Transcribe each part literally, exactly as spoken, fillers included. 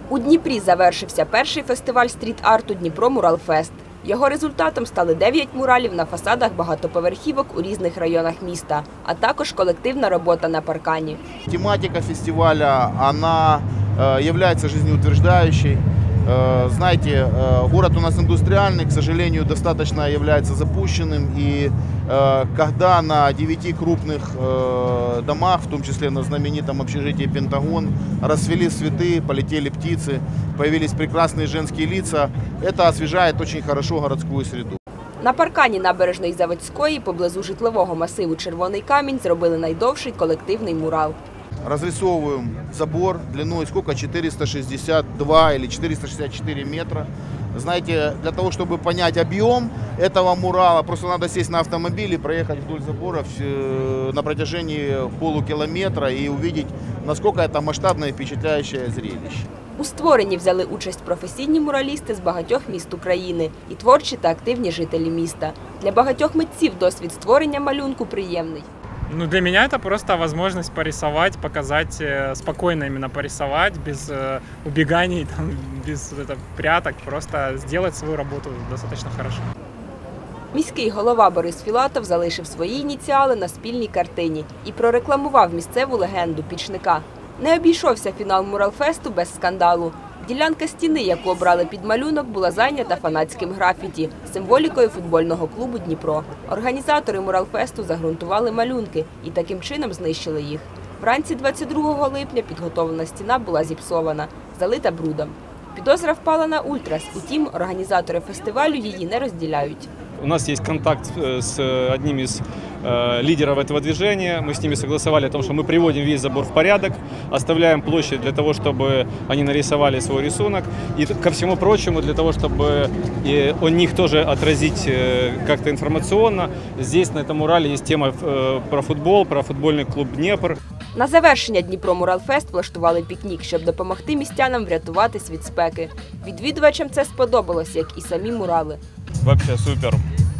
У Дніпрі завершився перший фестиваль стріт-арту «Дніпро Муралфест». Його результатом стали дев'ять муралів на фасадах багатоповерхівок у різних районах міста, а також колективна робота на паркані. Тематика фестиваля, она является жизнеутверждающей. Знаете, город у нас индустриальный, к сожалению, достаточно является запущенным. И когда на девяти крупных домах, в том числе на знаменитом общежитии «Пентагон», расцвели цветы, полетели птицы, появились прекрасные женские лица, это освежает очень хорошо городскую среду. На паркані набережної Заводської поблизу житлового масиву «Червоний камінь» зробили найдовший колективний мурал. Разрисовываем забор длиной сколько? четыреста шестьдесят два или четыреста шестьдесят четыре метра. Знаете, для того, чтобы понять объем этого мурала, просто надо сесть на автомобиль и проехать вдоль забора на протяжении полукилометра и увидеть, насколько это масштабное и впечатляющее зрелище. У створенні взяли участь професійні муралісти з багатьох міст України і творчі та активні жителі міста. Для багатьох митців досвід створення малюнку приємний. Ну, для меня это просто возможность порисовать, показать, спокойно именно порисовать, без э, убеганий, там, без это, пряток, просто сделать свою работу достаточно хорошо. Міський голова Борис Філатов залишив свої ініціали на спільній картині і прорекламував місцеву легенду «Пічника». Не обійшовся фінал Муралфесту без скандалу. Ділянка стіни, яку обрали під малюнок, була зайнята фанатським графіті – символікою футбольного клубу «Дніпро». Організатори Муралфесту загрунтували малюнки і таким чином знищили їх. Вранці двадцять другого липня підготовлена стіна була зіпсована, залита брудом. Підозра впала на Ультрас, утім, організатори фестивалю її не розділяють. У нас есть контакт с одним из э, лидеров этого движения. Мы с ними согласовали о том, что мы приводим весь забор в порядок, оставляем площадь для того, чтобы они нарисовали свой рисунок. И ко всему прочему, для того, чтобы и о них тоже отразить э, как-то информационно. Здесь на этом мурале есть тема э, про футбол, про футбольный клуб «Дніпр». На завершення Дніпро Муралфест влаштували пікнік, щоб допомогти містянам врятуватись від спеки. Відвідувачам це сподобалось, як і самі мурали. Вообще супер.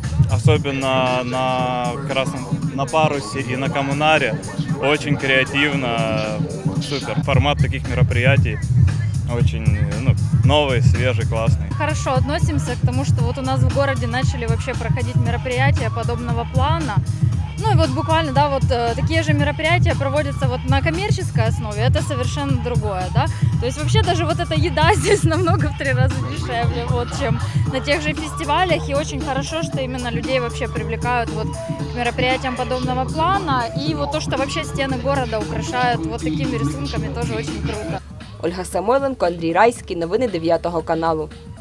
Особенно на красном, на парусе и на коммунаре. Очень креативно. Супер. Формат таких мероприятий очень ну, новый, свежий, классный. Хорошо относимся к тому, что вот у нас в городе начали вообще проходить мероприятия подобного плана. Ну и вот буквально, да, вот э, такие же мероприятия проводятся вот на коммерческой основе, это совершенно другое, да. То есть вообще даже вот эта еда здесь намного в три раза дешевле, вот, чем на тех же фестивалях. И очень хорошо, что именно людей вообще привлекают вот к мероприятиям подобного плана. И вот то, что вообще стены города украшают вот такими рисунками, тоже очень круто. Ольга Самойленко, Андрій Райський. Новини дев'ятого каналу.